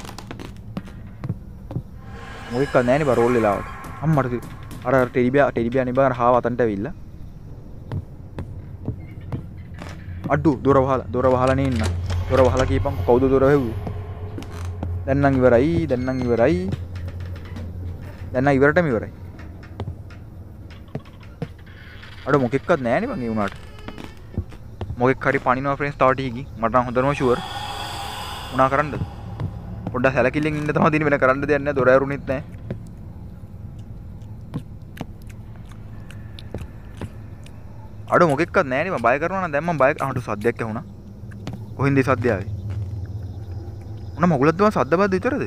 මොකෙක් නැහැ නේ බා රෝල් වෙලා ආවට. අම්මට අර ටෙඩිබියා නේ බා අර හාව අතන්ට ඇවිල්ලා. අඩු දොර වහලා නේ ඉන්න. දොර වහලා කියපන් කවුද දොර වැහුවේ? දැන් නම් ඉවරයි. දැන් නම් ඉවරටම ඉවරයි. අඩ මොකෙක්වත් නැහැ නේ බං ඒ උනාට. මොකෙක් හරි පනිනවා ෆ්‍රෙන්ඩ්ස් තව ටිකකින්. මට නම් හොඳටම ෂුවර්. මොනා කරන්නද? පොඩ්ඩක් සැලකිල්ලෙන් ඉන්න තමයි දින වෙන කරන්න දෙයක් නැහැ. දොර ඇරුණෙත් නැහැ. අඩ මොකෙක්වත් නැහැ නේ මම බය කරනවා නම් දැන් මම බය අහන්න සද්දයක් ඇහුණා. කොහින්ද ඒ සද්දය ආවේ? මොන මගුලක්ද මම සද්ද බද්ද විතරද?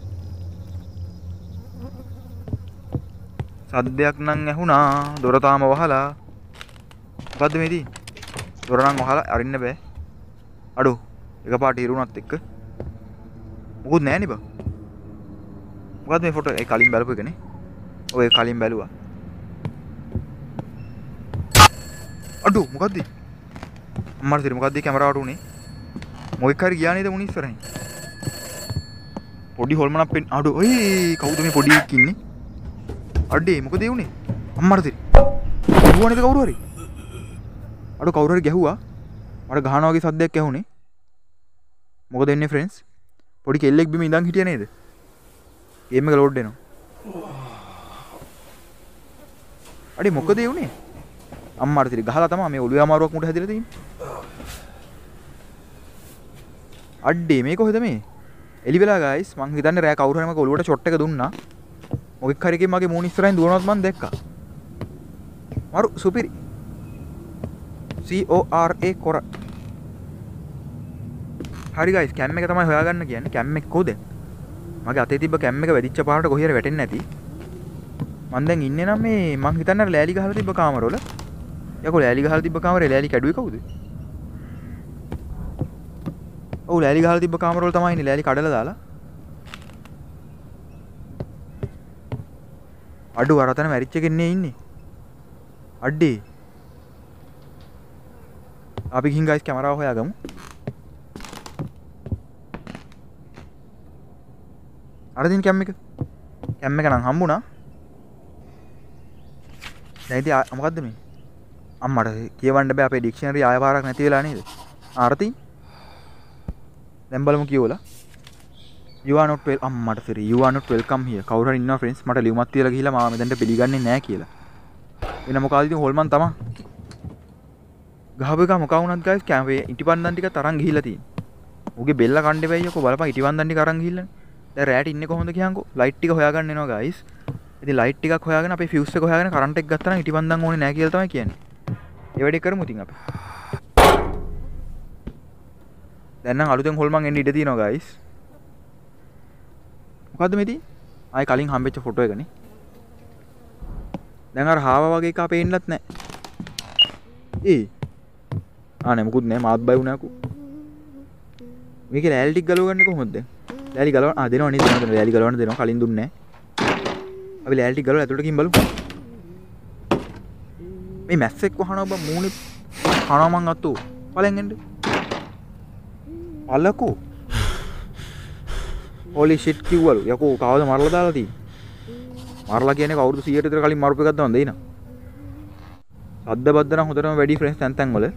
සද්දයක් නම් ඇහුණා. දොර තාම වහලා. මොකද්ද මේ තියෙන්නේ? දොර නම් වහලා අරින්න බෑ. අඩෝ එකපාරට ඉරුණත් එක්ක. මොකුත් නැහැ නේ බං. මොකද්ද මේ ෆොටෝ? ඒ කලින් බලපු එකනේ. ඔය කලින් බැලුවා. අඩෝ මොකද්ද? අම්මට තේරෙ මොකද්ද කැමරාවට උනේ? මොකෙක් හරි ගියා නේද මුණ ඉස්සරහින්? පොඩි හොල්මනක් පෙන්. අඩෝ ඔයි කවුද මේ පොඩි එකක් ඉන්නේ? අඩේ මොකද ඒ උනේ? අම්මට තේරෙ. ගැහුවා නේද කවුරු හරි? අඩෝ කවුරු හරි ගැහුවා. මට ගහනවා වගේ සද්දයක් ඇහුනේ. මොකද එන්නේ ෆ්‍රෙන්ඩ්ස්? පොඩි කෙල්ලෙක් බිම ඉඳන් හිටියා නේද? ගේම් එක ලෝඩ් වෙනවා. අඩේ මොකද ඒ උනේ? අම්මාට තිරි ගහලා තමයි මේ ඔළුවේ අමාරුවක් මුට හැදිලා තියෙන්නේ. අඩේ මේ කොහෙද මේ? එලි වෙලා ගයිස් මං හිතන්නේ රෑ කවුරු හරි මගේ ඔළුවට ෂොට් එක දුන්නා. මොකෙක් හරි එකෙන් මගේ මූණ ඉස්සරහින් දුවනවත් මං දැක්කා. මරු සුපිරි. CORA කොර. හරි ගයිස් කැම් එක තමයි හොයාගන්න කියන්නේ. කැම් එක කොහෙද? මගේ අතේ තිබ්බ කැම් එක වැදිච්ච පාරට කොහේ හරි වැටෙන්නේ නැති. මං දැන් ඉන්නේ නම් මේ මං හිතන්නේ අර ලෑලි ගහලා තිබ්බ කාමරවල. යකෝ ලෑලි ගහලා තිබ්බ කාමරේ ලෑලි කැඩුවේ කවුද? ඔව් ලෑලි ගහලා තිබ්බ කාමරවල තමයි ඉන්නේ ලෑලි කඩලා දාලා. අඩු අර තන මැරිච් එකේ ඉන්නේ. අඩේ. අපි ගිහින් ගයිස් කැමරාව හොයාගමු. අර දින කැම් එක. කැම් එක නම් හම්බුණා. දැන් ඉතින් මොකද්ද මේ? අම්මට කියවන්න බෑ අපේ ඩික්ෂනරි ආය පාරක් නැති වෙලා නේද? ආරති. දැන් බලමු කියවලා. You are not well අම්මට සරි you are not welcome here. කවුරු හරි ඉන්නවා ෆ්‍රෙන්ඩ්ස් මට ලියුමක් තියලා ගිහිල්ලා මාව මෙතනට පිළිගන්නේ නැහැ කියලා. වෙන මොකද ඉතින් හොල්මන් තමයි. ගහපු එක මොකා වුණත් ගයිස් කැමේ ඉටිපන්දන් ටික තරන් ගිහිල්ලා තියෙනවා. ඌගේ බෙල්ල කණ්ඩේ වෙයියකෝ බලපන් ඉටිපන්දන් ටික අරන් ගිහිල්ලානේ. දැන් රැට ඉන්නේ කොහොමද කියන්කෝ? ලයිට් ටික හොයාගන්න එනවා ගයිස්. ඉතින් ලයිට් ටිකක් හොයාගෙන අපේ ෆියුස් එක හොයාගෙන කරන්ට් එක ගත්තා නම් ඉටිපන්දන් ඕනේ නැහැ කියලා තමයි කියන්නේ. ඒ වැඩේ කරමු ඉතින් අපි. දැන් නම් අලුතෙන් හොල්මන් එන්න ඉඩ තියෙනවා ගයිස්. මොකද්ද මේ තියෙන්නේ? ආයි කලින් හම්බෙච්ච ෆොටෝ එකනේ. දැන් අර හාවා වගේ එකා පේන්නත් නැහැ. ආනේ මොකුත් නෑ මාත් බය වුණා අකෝ. මේකේ ලෑලි ටික ගලව ගන්න කොහොමද දැන්? ලෑලි ගලවන්න දෙනවා නේද? දෙනවා ලෑලි ගලවන්න දෙනවා කලින් දුන්නේ නෑ. අපි ලෑලි ටික ගලවලා ඇතුළට ගිහින් බලමු. මේ මැස් එක්ක වහනවා බං මූණේ කනවා මං අතෝ. පලෙන් එන්න. පලකෝ. holy shit කිව්වලු. යකෝ කවද මරලා දාලා තියෙන්නේ? මරලා කියන්නේ කවුරුදු 100ට විතර කලින් මරපු එකක් දවන්න දෙයි නා. සද්ද බද්ද නම් හොඳටම වැඩි ෆ්‍රෙන්ඩ්ස් තැන් වල.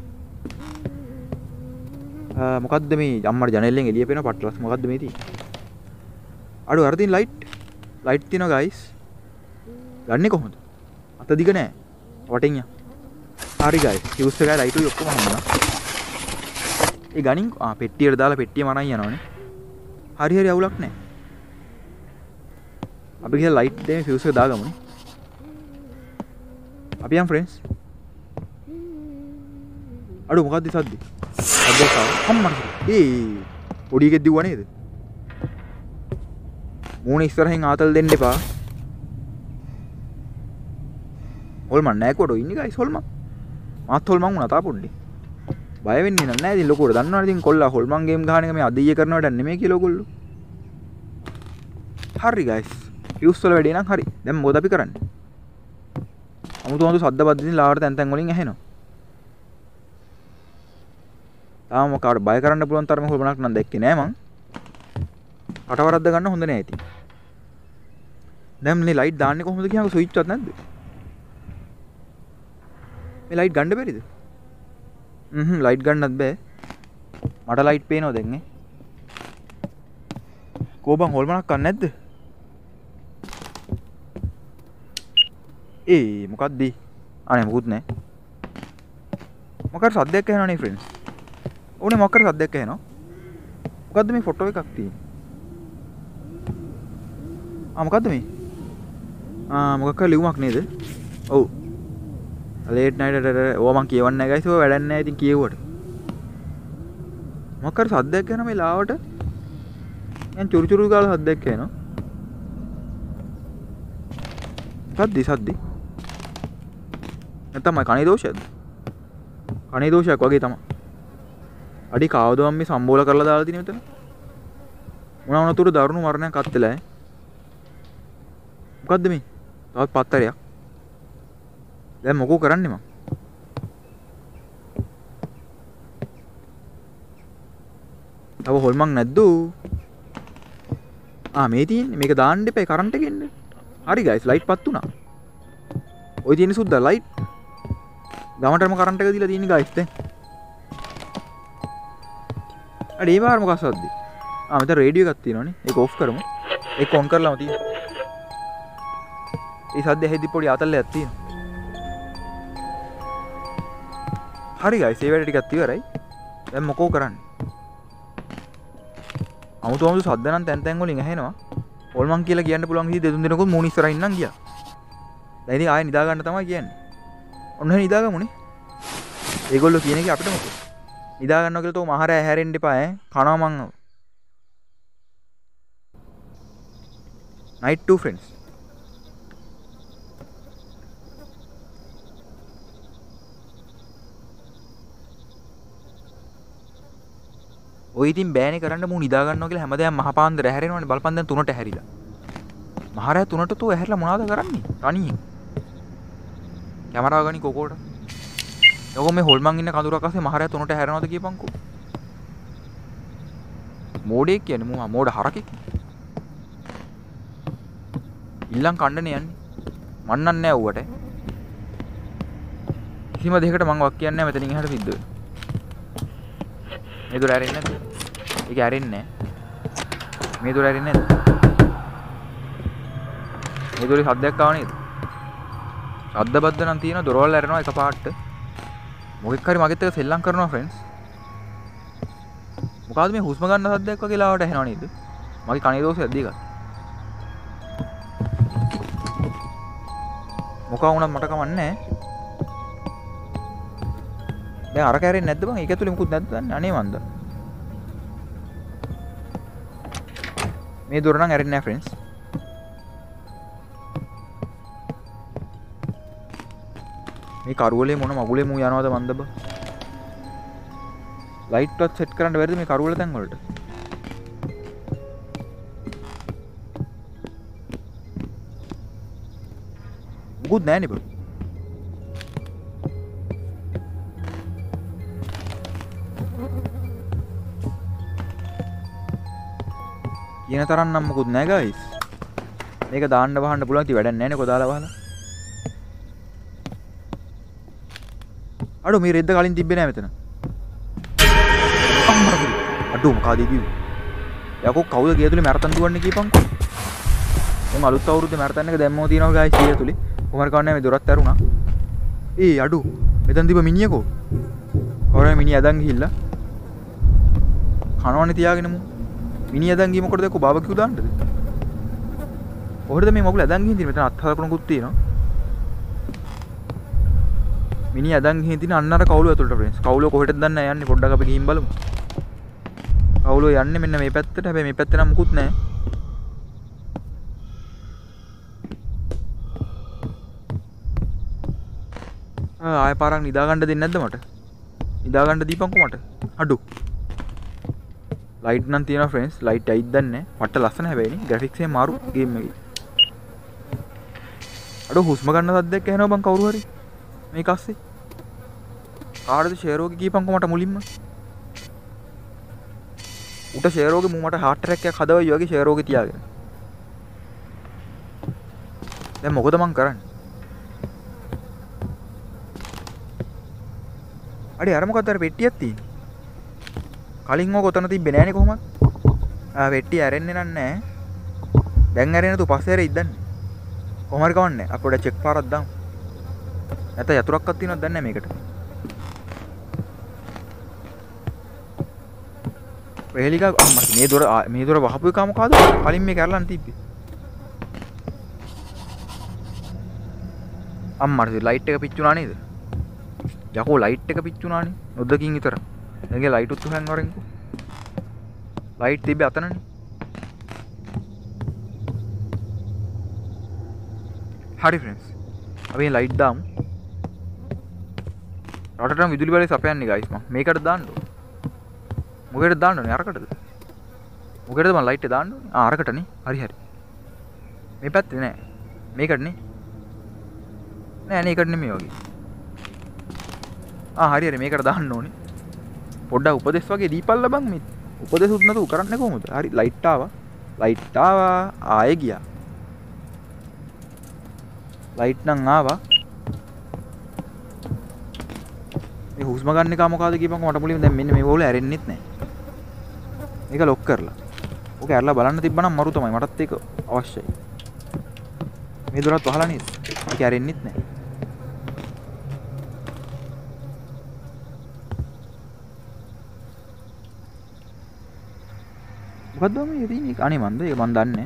මොකද්ද මේ අම්මට ජනෙලෙන් එළිය පේන පටලස් මොකද්ද මේ තියෙන්නේ? අඩු අර තියෙන ලයිට් තියෙනවා ගයිස්. ගන්නෙ කොහොමද? අත දිග නෑ. වටෙන් යා. හරි ගයිස්. ෆියුස් එකයි ලයිට් උයි ඔක්කොම හම්බුණා. ඒ ගනින් පෙට්ටියට දාලා පෙට්ටිය මනන් යනවනේ. හරි අවුලක් නෑ. අපි ගිහලා ලයිට් දෙමේ ෆියුස් එක දාගමුනේ. අපි යම් ෆ්‍රෙන්ඩ්ස්. අඩු මොකද්ද සද්ද? සද්දක් ආවා. අම්මා. පොඩි එකෙක් දිව්වා නේද? මූණ ඉස්සරහින් ආතල් දෙන්න එපා. හොල්මන් නෑ කොටෝ ඉන්නේ ගයිස් හොල්මන්. මාත් හොල්මන් වුණා තා පොඩ්ඩේ. බය වෙන්නේ නැහැ ඉතින් ලොකුවට දන්නවනේ ඉතින් කොල්ලා හොල්මන් ගේම් ගහන එක මේ අදීය කරන වැඩක් නෙමෙයි කියලා ඔයගොල්ලෝ. හරි ගයිස්. ෆියුස් වල වැඩේ නම් හරි. දැන් මොකද අපි කරන්නේ? අමුතු සද්ද බද්දින් ලාවට තැන් වලින් ඇහෙනවා. තාම මොකාට බය කරන්න පුළුවන් තරම හොල්මනක් නම් දැක්කේ නෑ මං. කටවරද්ද ගන්න හොඳ නෑ ඉතින්. දැන් මේ ලයිට් දාන්නේ කොහොමද කියනකො ස්විච් එකක් නැද්ද? මේ ලයිට් ගන්න බැරිද? ලයිට් ගන්නත් බෑ. මට ලයිට් පේනවා දැන් නේ. කෝබන් හොල්මනක් ගන්න නැද්ද? මොකක්ද? අනේ මොකුත් නෑ. මොකක්ද සද්දයක් ඇහෙනවා නේ ෆ්‍රෙන්ඩ්ස්. ඕනේ මොකක්ද සද්දයක් ඇහෙනවා. මොකද්ද මේ ෆොටෝ එකක් තියෙන්නේ? මොකද්ද මේ? මොකක් කර ලියුමක් නේද? ඔව්. ලේට් නයිට් ඕවා මං කියවන්නේ නැහැ ගයිස්. ඔය වැඩක් නැහැ ඉතින් කියෙව්වට. මොකක් කර සද්දයක් ඇහෙනවා මේ ලාවට. දැන් චුරු චුරු ගාලා සද්දයක් ඇහෙනවා. සද්දි. නැත්තම් මයි කණේ දෝෂයක්ද? කණේ දෝෂයක් වගේ තමයි. අඩි කවද මම මේ සම්බෝල කරලා දාලා තියෙන මෙතන? මොනවා වුණතුරු දරුණු මරණයක් අත්දලා ඈ. මොකද්ද මේ? තවත් පත්තරයක්. දැන් මොකෝ කරන්නේ මං? තව හොල්මන් නැද්ද? මේ තියෙන්නේ. මේක දාන්න එපා කරන්ට් එකෙන්. හරි ගයිස් ලයිට් පත් වුණා. ඔය තියෙන සුද්දා ලයිට්. ගමටම කරන්ට් එක දීලා තියෙන්නේ ගයිස් දැන්. අඩේ ඒ වාර මොකක්ද? මෙතන රේඩියෝ එකක් තියෙනවනේ. ඒක ඔෆ් කරමු. ඒක ඔන් කරලාම තියෙනවා. ඒ සද්ද ඇහෙද්දි පොඩි ආතල්ලයක් තියෙනවා. හරි ගයිස් ඒ වැඩ ටිකක් ඉවරයි. දැන් මොකෝ කරන්නේ? අමුතු සද්ද නම් තැන් වලින් ඇහෙනවා. හොල්මන් කියලා කියන්න පුළුවන් විදිහ දෙතුන් දිනකුත් මූණ ඉස්සරහින් නම් ගියා. දැන් ඉතින් ආයෙ නිදා ගන්න තමයි කියන්නේ. ඔන්න එහෙනම් නිදාගමුනේ. ඒගොල්ලෝ කියන එක අපිට මොකද? නිදා ගන්නවා කියලා තෝ මහරෑ හැරෙන්න එපා ඈ. කනවා මං. night 2 friends. ඔය ඉතින් බෑනේ කරන්න මූ නිදා ගන්නවා කියලා හැමදාම මහපාන්දර හැරෙනවනේ බලපන් දැන් 3ට හැරිලා. මහරෑ 3ට තෝ ඇහැරලා මොනවද කරන්නේ? තනියෙන්. කැමරාව ගනි කොකෝට. යකෝ මේ හොල්මන් ඉන්න කඳුරක් අස්සේ මහරෑ 3ට හැරෙනවද කියපන්කෝ. මෝඩෙක් කියන්නේ මූ මෝඩ හරකෙක්. ඉල්ලන් කණ්ඩනේ යන්නේ. මන්නන්නේ නැහැ ඌට. කිසිම දෙයකට මං වක් කියන්නේ නැහැ මෙතනින් එහාට සිද්ධ වෙයි. මේ දොර ඇරෙන්නේ නැද්ද? ඒක ඇරෙන්නේ නැහැ. මේ දොර ඇරෙන්නේ නැද්ද? මේ දොරේ සද්දයක් ආව නේද? සද්ද බද්ද නම් තියෙන දොරවල් ඇරෙනවා එකපාරට. මොකෙක් හරි මගෙත් එක සෙල්ලම් කරනවා ෆ්‍රෙන්ඩ්ස්. මොකද්ද මේ හුස්ම ගන්න සද්දයක් වගේ ලාවට ඇහෙනව නේද? මගේ කනේ දෝෂයක්ද ඒක? මොකා වුණත් මට කමන්නේ නැහැ. දැන් අර කැරෙන්නේ නැද්ද බං? ඒක ඇතුලේ මුකුත් නැද්ද දන්නේ? අනේ මන්ද. මේ දොර නම් ඇරෙන්නේ නැහැ ෆ්‍රෙන්ඩ්ස්. මේ කරුවලේ මොන මගුලේ මූ යනවද මන්ද බං? ලයිට් එකත් සෙට් කරන්න බැරිද මේ කරුවල තැන් වලට? මුකුත් නැහැ නේ බro. කියන තරම් නම් මොකුත් නැහැ guys. මේක දාන්න වහන්න පුළුවන් ඉතින් වැඩක් නැහැ නේ කොදාලා වහලා. අඩෝ මේ රෙද්ද කලින් තිබ්බේ නැහැ මෙතන. අඩෝ මොකද ඉදිව්? යකෝ කවුද ගිය තුලේ මැරතන් දුවන්නේ කියපන්කෝ. මම අලුත් අවුරුද්දේ මැරතන් එක දැම්මෝ තියනවා guys ගිය තුලේ. කොහමද කවන්නේ මේ දොරත් ඇරුණා. ඒ අඩෝ මෙතන තිබ්බ මිනිහකෝ. කවුරුහරි මිනිහ අදන් ගිහිල්ලා. කනවනේ තියාගෙන මු. මිනිහ අදන් ගියේ මොකටද? කො බාබකියු දාන්නද? කොහෙද මේ මගුල අදන් ගිහින් තියෙන්නේ? මෙතන අත්හලකුණකුත් තියෙනවා. මිනිහ අදන් ගිහින් තියෙන අන්න අර කවුල ඇතුළට friends. කවුල කොහෙටද දන්නේ නැහැ යන්නේ. පොඩ්ඩක් අපි ගිහින් බලමු. කවුල යන්නේ මෙන්න මේ පැත්තට. හැබැයි මේ පැත්තේ නම් මුකුත් නැහැ. ආයෙ පාරක් නිදා ගන්න දෙන්නේ නැද්ද මට? නිදා ගන්න දීපන්කෝ මට. අඩු. ලයිට් නම් තියෙනවා friends. ලයිට් ඇයිද දන්නේ නැහැ. මට ලස්සන හැබැයි නේ. graphics එක මාරු game එකේ. අඩෝ හුස්ම ගන්න සද්දයක් ඇහෙනවා බං කවුරු හරි. මේක අස්සේ. කාටද ෂෙරෝගේ කීපන්කෝ මට මුලින්ම. උට ෂෙරෝගේ මූ මට heart attack එකක් හදවයි වගේ ෂෙරෝගේ තියාගෙන. දැන් මොකද මං කරන්නේ? අඩේ අර මොකක්ද අර පෙට්ටියක් තියෙන්නේ? කලින් ඕක ඔතන තිබ්බේ නෑනේ කොහොමද? පෙට්ටිය ඇරෙන්නේ නැහැ. දැන් ඇරෙන්නේ නැතු පස්සේ ඇරෙයිද දන්නේ. කොහොම හරි කවන්නේ. අපි පොඩ්ඩක් චෙක් පාරක් දාමු. නැත්නම් යතුරක්වත් තියෙනවද දන්නේ නැහැ මේකට. වෙහෙලික අම්මා මේ දොර වහපු එක මොකද? කලින් මේක ඇරලන් තිබ්බේ. අම්මට ලයිට් එක පිච්චුණා නේද? යකෝ ලයිට් එක පිච්චුණානේ. නොදකින් විතර. එගේ ලයිට් උත් උහන් වරෙන්කෝ. ලයිට් තිබ්බේ අතනනේ. හරි friends. අපි ලයිට් දාමු. රටටම විදුලි බලය සපයන්නේ guys මම. මේකට දාන්න ඕන. මොකේද දාන්න ඕනේ? අරකටද? මොකේද මම ලයිට් එක දාන්න ඕනේ? අරකටනේ. හරි හරි. මේ පැත්තේ නෑ. මේකට නේ. නෑ නේ ඒකට නෙමෙයි වගේ. හරි හරි මේකට දාන්න ඕනේ. පොඩ්ඩක් උපදෙස් වගේ දීපල්ලා බං මේ. උපදෙස් උත් නැතුව කරන්නේ කොහොමද? හරි ලයිට් ආවා. ලයිට් ආවා. ආයෙ ගියා. ලයිට් නම් ආවා. මේ හුස්ම ගන්න එක මොකද්ද කියපන්කො මට මුලින්ම දැන් මෙන්න මේ වෝල ඇරෙන්නෙත් නැහැ. මේක ලොක් කරලා. ඕක ඇරලා බලන්න තිබ්බනම් මරු තමයි. මටත් ඒක අවශ්‍යයි. මේ දොරත් වහලා නේද? මේක ඇරෙන්නෙත් නැහැ. මොකද්ද මේ තියෙන්නේ? අනේ මන්ද ඒක මන් දන්නේ නැහැ.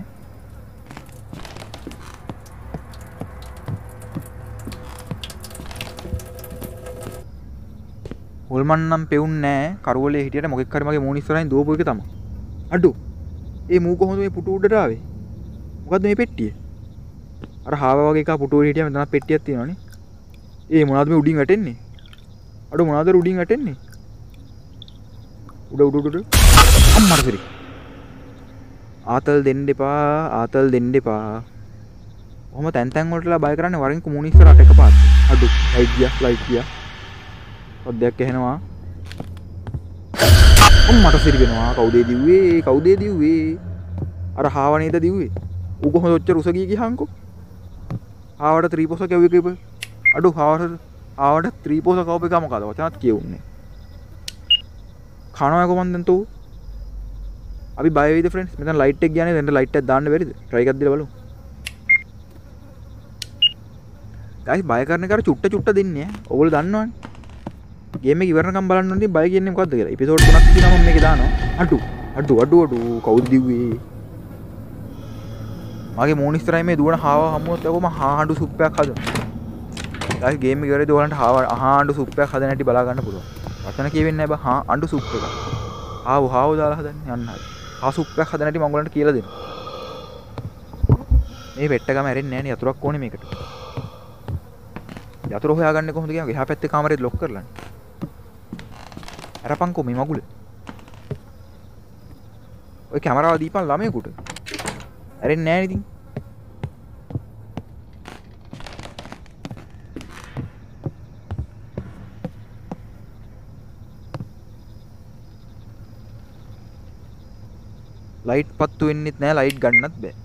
හොල්මන් නම් පෙවුන්නේ නැහැ. කරවලේ හිටියට මොකෙක් හරි මගේ මූණ ඉස්සරහින් දුවපු එක තමයි. අඩු. ඒ මූ කොහොමද මේ පුටු උඩට ආවේ? මොකද්ද මේ පෙට්ටිය? අර හාවා වගේ එකක් පුටු උඩ හිටියා මෙතන පෙට්ටියක් තියෙනවනේ. ඒ මොනවද මේ උඩින් වැටෙන්නේ? අඩු මොනවද උඩින් වැටෙන්නේ? උඩ. අම්මර සරි. ආතල් දෙන්න එපා. ආතල් දෙන්න එපා. කොහොම තැන් තැන් වලටලා බය කරන්නේ වරින් මූණ ඉස්සරහට එකපාරට. අඩු. ලයිට් ගියා. ඔද්දයක් ඇහෙනවා. මට සිරි වෙනවා. කවුද දිව්වේ? අර හාව නේද දිව්වේ? ඌ කොහොමද ඔච්චර උස ගිය ගියහන්කෝ? හාවට ත්‍රිපොස කැවුවේ කීප? අඩු හාවට ත්‍රිපොස කවුප එක මොකද? වචනත් කියුන්නේ. කනවා කොහොමද දැන් තෝ? අපි බය වෙයිද friends? මෙතන ලයිට් එක ගියානේ. දැන් ලයිට් එකක් දාන්න බැරිද? try එකක් දීලා බලමු. guys බය කරන එක අර චුට්ට දෙන්නේ ඈ. ඔයගොල්ලෝ දන්නවනේ. ගේම් එක ඉවරනකම් බලන්න ඕනේ බය කියන්නේ මොකද්ද කියලා. එපිසෝඩ් 3ක් තියෙනවා මම මේකේ දානවා. අඩු කවුද දිව්වේ? මගේ මූණ ඉස්සරහින් මේ දුවන හාව හමුවත් ඔකම හාහඬු සුප්පයක් හදනවා. guys ගේම් එක ඉවරදී ඔයාලන්ට හාහඬු සුප්පයක් හදන හැටි බලා ගන්න පුළුවන්. වචන කියවෙන්නේ නැහැ බා. හාහඬු සුප් එක. හාව දාලා හදන්නේ යන්න හරි. සුප්පයක් හදන හැටි මම ඔයාලන්ට කියලා දෙනවා. මේ පෙට්ටගම ඇරෙන්නේ නැහැ නේ. යතුරක් ඕනේ මේකට. යතුර හොයාගන්නේ කොහොමද කියන්නේ? එහා පැත්තේ කාමරේ ලොක් කරලානේ. අරපන්කෝ මේ මගුල. ඔය කැමරාව දීපන් ළමයෙකුට. ඇරෙන්නේ නැහැ ඉතින්. ලයිට් පත්තු වෙන්නෙත් නැහැ ලයිට් ගන්නත් බෑ.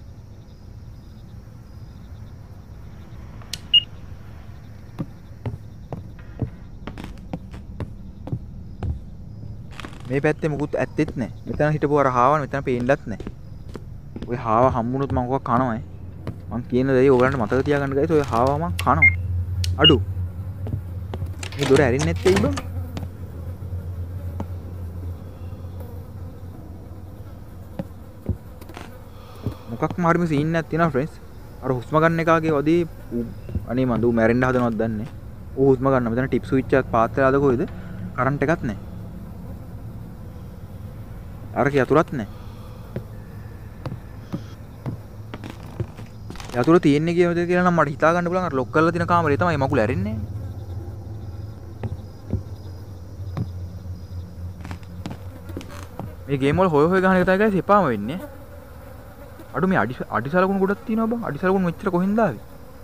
මේ පැත්තේ මුකුත් ඇත්තෙත් නැහැ. මෙතන හිටපු අර හාවන මෙතන පේන්නත් නැහැ. ඔය හාව හම්බුනොත් මම මොකක් කනවයි. මං කියන දේ ඔයගලන්ට මතක තියාගන්න ගයිස්. ඔය හාව මං කනවා. අඩු. මේ දොර ඇරින්නේ නැත්තේ ඉබ්බා. මොකක්ම හරිම සීන් එකක් තියෙනවා ෆ්‍රෙන්ඩ්ස්. අර හුස්ම ගන්න එකාගේ වදී අනේ මන්ද ඌ මැරෙන්න හදනවද දන්නේ නැහැ. ඌ හුස්ම ගන්න. මෙතන ටිප් ස්විච් එකක් පාත් වෙලාද කොහෙද? කරන්ට් එකක් නැහැ. අරක යතුරත් නැහැ. යතුර තියෙන්නේ කියලාද කියලා නම් මට හිතා ගන්න පුළුවන්. අර ලොක් කරලා තියෙන කාමරේ තමයි මගුල ඇරෙන්නේ. මේ ගේම් වල හොය හොය ගහන එක තමයි ගයිස් එපාම වෙන්නේ. අඩු මේ අඩිසලකුණු ගොඩක් තියෙනවා බං. අඩිසලකුණු මෙච්චර කොහෙන්ද ආවේ?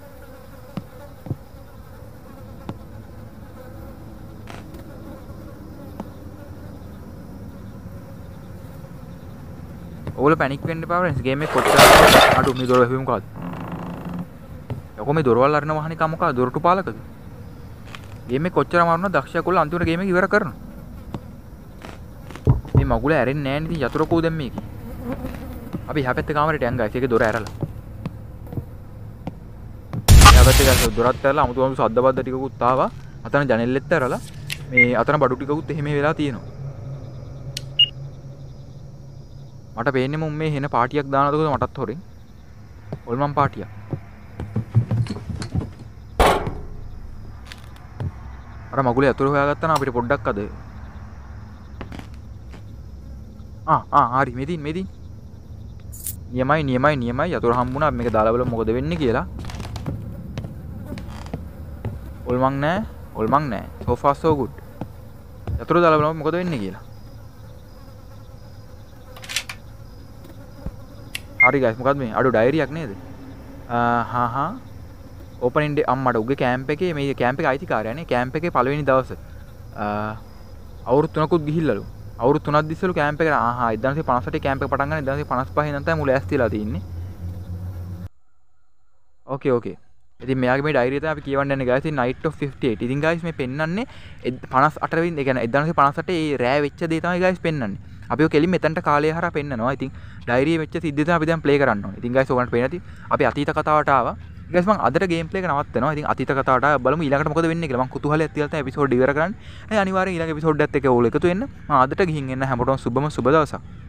ඔයගොල්ලෝ පැනික් වෙන්න එපා ෆ්‍රෙන්ඩ්ස්. ගේම් එක කොච්චර අඩු මේ දොර වැහුවම මොකද? යකෝ මේ දොරවල් අරින වහනේ කම මොකද? දොරටු පාලකද? ගේම් එක කොච්චර අමාරුනද දක්ෂයා කොල්ල අන්තිමට ගේම් එක ඉවර කරනවා. මේ මගුල ඇරෙන්නේ නැහැ නේ. ඉතින් යතුරු කෝ දැන් මේකේ. අපි එහා පැත්තේ කාමරේට යන් ගයිස්. ඒකේ දොර ඇරලා. එහා පැත්තේ ගිහින් දොරත් ඇරලා අමුතු අමුතු සද්ද බද්ද ටිකකුත් ආවා. අතන ජනෙල්ලෙත් ඇරලා මේ අතන බඩු ටිකකුත් එහෙම වෙලා තියෙනවා. මට පේන්නේ මුම් මේ හෙන පාටියක් දානවද කොහොමද මටත් හොරෙන්. ඔල්මන් පාටියක්. අර මගුලේ අතුරු හොයාගත්තා නම් අපිට පොඩ්ඩක් අද. හරි මෙදින්. නියමයි අතුරු හම්බුණා. මේක දාලා බලමු මොකද වෙන්නේ කියලා. ඔල්මන් නෑ. So far so good. අතුරු දාලා බලමු මොකද වෙන්නේ කියලා. හරි ගයිස් මොකද්ද මේ අඩු ඩයරියක් නේද? ඕපනින් ඩේ අම්මට උගේ කැම්ප් එකේ මේ කැම්ප් එකේ අයිතිකාරයනේ කැම්ප් එකේ පළවෙනි දවස අවුරුදු 3කුත් ගිහිල්ලලු අවුරුදු 3ක් දිස්සලු කැම්ප් එකට 1958 කැම්ප් එක පටන් ගන්න 1955 ඉඳන් තමයි මුල ඇස්තිලා තින්නේ. ඕකේ ඉතින් මෙයාගේ මේ ඩයරිය තමයි අපි කියවන්න යන්නේ ගයිස්. ඉතින් night of 58. ඉතින් ගයිස් මේ පෙන්වන්නේ 58 වෙනි ඒ කියන්නේ 1958 ඒ රෑ වෙච්ච දේ තමයි ගයිස් පෙන්වන්නේ. අපි ඔය කෙලින් මෙතනට කාලය හරහා පෙන්නනවා. ඉතින් ඩයරියේ වෙච්ච සිද්ධිය තමයි අපි දැන් ප්ලේ කරන්න ඕනේ. ඉතින් ගයිස් ඔයගොල්ලන්ට පේන ඇති අපි අතීත කතාවට ආවා. ගයිස් මම අදට ගේම් ප්ලේ එක නවත්තනවා. ඉතින් අතීත කතාවට ආවා බලමු ඊළඟට මොකද වෙන්නේ කියලා. මම කුතුහලයක් තියලා තමයි එපිසෝඩ් ඉවර කරන්නේ. අනිවාර්යෙන් ඊළඟ එපිසෝඩ් එකත් එක්ක ඕල එකතු වෙන්න. මම අදට ගිහින් එන්න හැමෝටම සුබම සුබ දවසක්.